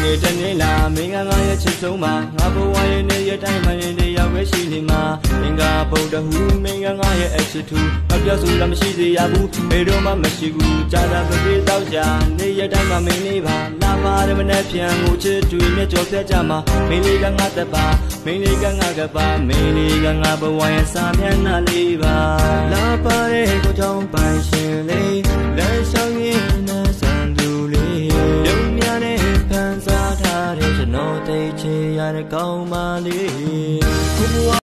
တနေ့လားမင်းကငါရဲ့ချစ်ဆုံးမှာငါဘဝရဲ့နေ့ရက်တိုင်းမှရင်တရားပဲရှိနေမှာမင်းကဘုံတဟုမင်းကငါရဲ့အချစ်သူမပြောဆိုလည်းမရှိသေးရဘူးဘယ်တော့မှမရှိဘူးကြာတာပဲပြေးတော့ကြာနေ့ရက်တိုင်းမှမင်းလေးပါလာပါတယ်မနဲ့ပြန်ငိုချစ်တွေနဲ့ကြော်ပြတ်ကြမှာမင်းလေးကငါသက်ပါမင်းလေးကငါကပါမင်းလေးကငါဘဝရဲ့စာမျက်နှာလေးပါလာပါတယ်ကိုကြောင့်ပိုင်ရှင်လေးလက်ဆောင်ရင်းနဲ့စံသူလေးယုံများနဲ့ဖန်ဆာထားတဲ့ကျွန်တော်သိချေရတဲ့ကောင်းပါလေးဘဝ